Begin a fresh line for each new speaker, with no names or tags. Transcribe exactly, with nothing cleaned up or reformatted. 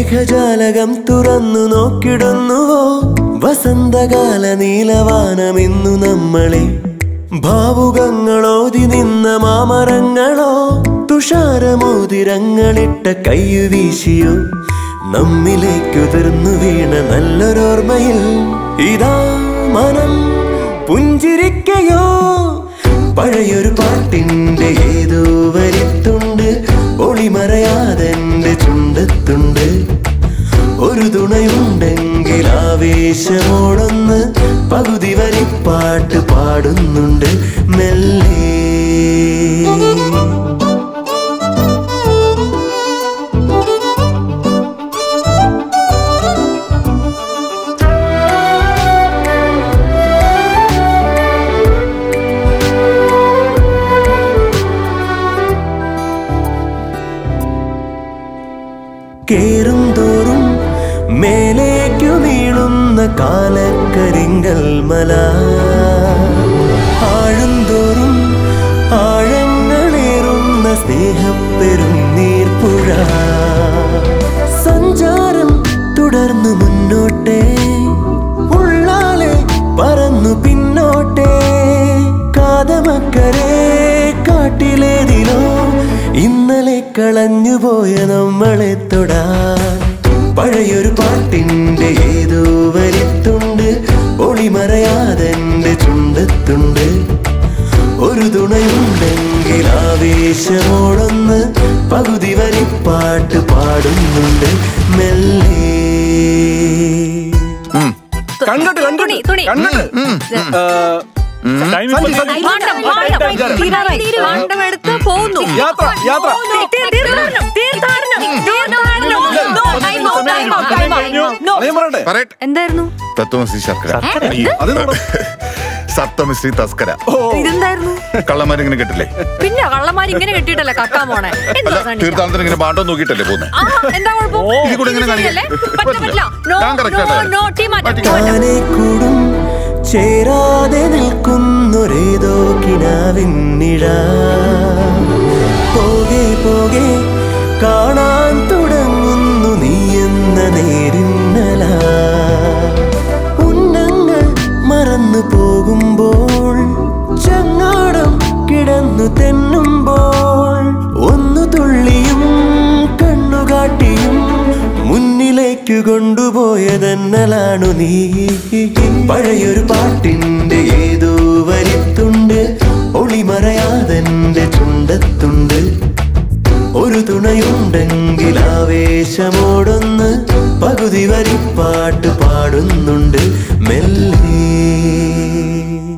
മേഘജാലകം തുറന്നു നോക്കിടുന്നുവോ വസന്തകാല നീലവാനമിന്നു നമ്മളെ ഭാവുകങ്ങളോതി നിന്ന മാമരങ്ങളോ തുഷാരമോതിരങ്ങളിട്ട കയ്യു വീശിയോ നമ്മിലേക്കുതിർന്നു വീണ നല്ലൊരോർമ്മയിൽ ഇതാ മനം പുഞ്ചിരിക്കയോ പഴയൊരു പാട്ടിന്റെ ഏതോ വരിത്തുണ്ട് ഒളിമറയാതെന്റെ ചുണ്ടത്തുണ്ട് ഒരു തുണയുണ്ടെങ്കിൽ ആവേശമോടൊന്ന് പകുതി വരിപ്പാട്ട് പാടുന്നുണ്ട് മെല്ലെ കേറും തോറും മേലേക്കു വീഴുന്ന കാലക്കരിങ്കൽ മല ആഴും തോറും ആഴങ്ങളേറുന്ന സ്നേഹപ്പെരും നീർപ്പുഴ സഞ്ചാരം തുടർന്നു മുന്നോട്ടേ ഉള്ളാലെ പറന്നു പിന്നോട്ടേ കാതമക്കരെ കാട്ടിലേതിലോ ഇന്നലെ കളഞ്ഞുപോയ നമ്മളെ തൊടാൻ പഴയൊരു പാട്ടിന്റെ ഏതോ വരിത്തുണ്ട് ഒളിമറയാതെന്റെ ചുണ്ടത്തുണ്ട് ഒരു തുണയുണ്ടെങ്കിൽ ആവേശമോടൊന്ന് പകുതി വരിപ്പാട്ട് പാടുന്നുണ്ട് മെല്ലെ
കണ്ടിട്ട് കണ്ടിട്ട് കണ്ടിട്ട് യാത്ര യാത്ര
എന്തായിരുന്നു
തത്വമസി ശർക്കര സപ്തമിശ്രീ തസ്കര
ഇതെന്തായിരുന്നു
കള്ളന്മാരിങ്ങനെ കെട്ടില്ലേ
പിന്നെ കള്ളന്മാർ ഇങ്ങനെ കെട്ടിട്ടല്ലേ കക്കാൻ പോണേ
തീർത്ഥാടനത്തിന് ഇങ്ങനെ പാട്ടോ നോക്കിട്ടല്ലേ പോകുന്നത്
എന്താ
കൂടും ചേരാതെ നിൽക്കുന്നൊരേതോ കിനാവിന്നിഴ പോകെ പോകെ കാണാൻ തുടങ്ങുന്നു നീ എന്ന നേരിന്നല ഉന്നങ്ങൾ മറന്നു പോകുമ്പോൾ ചങ്ങാടം കിടന്നു തെന്നുമ്പോൾ ഒന്നു തുള്ളിയും കണ്ണുകാട്ടിയും മുന്നിലേക്കു കൊണ്ടുപോയതെന്നലാണു നീ പഴയൊരു പാട്ടിന്റെ ഏതോ വരിത്തുണ്ട് ഒളിമറയാതെന്റെ ചുണ്ടത്തുണ്ട് ഒരു തുണയുണ്ടെങ്കിൽ ആവേശമോടൊന്ന് പകുതി വരിപ്പാട്ട് പാടുന്നുണ്ട് മെല്ലെ